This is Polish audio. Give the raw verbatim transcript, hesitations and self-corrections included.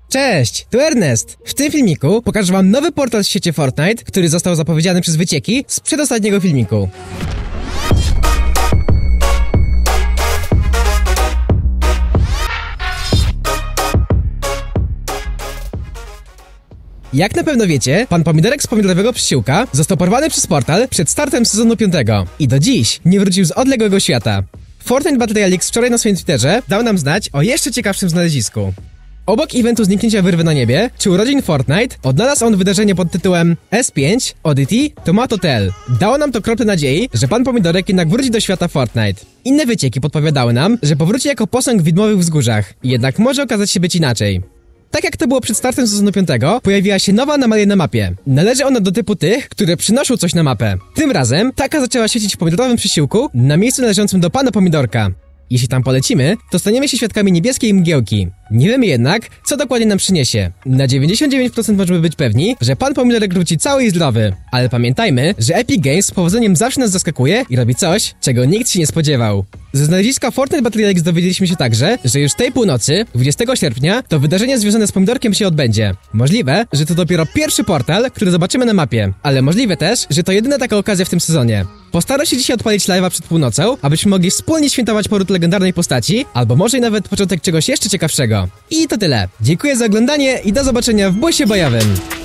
Cześć, tu Ernest. W tym filmiku pokażę wam nowy portal w świecie Fortnite, który został zapowiedziany przez wycieki z przedostatniego filmiku. Jak na pewno wiecie, pan Pomidorek z pomidorowego przysiłka został porwany przez portal przed startem sezonu piątego i do dziś nie wrócił z odległego świata. Fortnite Battle Royale X wczoraj na swoim Twitterze dał nam znać o jeszcze ciekawszym znalezisku. Obok eventu zniknięcia wyrwy na niebie, czy urodzin Fortnite, odnalazł on wydarzenie pod tytułem S pięć Oddity Tomato Tell. Dało nam to kroplę nadziei, że pan Pomidorek jednak wróci do świata Fortnite. Inne wycieki podpowiadały nam, że powróci jako posąg w widmowych wzgórzach, jednak może okazać się być inaczej. Tak jak to było przed startem sezonu piątego, pojawiła się nowa anomalia na mapie. Należy ona do typu tych, które przynoszą coś na mapę. Tym razem taka zaczęła świecić w pomidorowym przysiłku na miejscu należącym do pana Pomidorka. Jeśli tam polecimy, to staniemy się świadkami niebieskiej mgiełki. Nie wiemy jednak, co dokładnie nam przyniesie. Na dziewięćdziesiąt dziewięć procent możemy być pewni, że pan Pomidorek wróci cały i zdrowy. Ale pamiętajmy, że Epic Games z powodzeniem zawsze nas zaskakuje i robi coś, czego nikt się nie spodziewał. Ze znaleziska Fortnite Battle Royale X dowiedzieliśmy się także, że już tej północy, dwudziestego sierpnia, to wydarzenie związane z Pomidorkiem się odbędzie. Możliwe, że to dopiero pierwszy portal, który zobaczymy na mapie, ale możliwe też, że to jedyna taka okazja w tym sezonie. Postaram się dzisiaj odpalić live'a przed północą, abyśmy mogli wspólnie świętować powrót legendarnej postaci, albo może nawet początek czegoś jeszcze ciekawszego. I to tyle. Dziękuję za oglądanie i do zobaczenia w busie bojowym.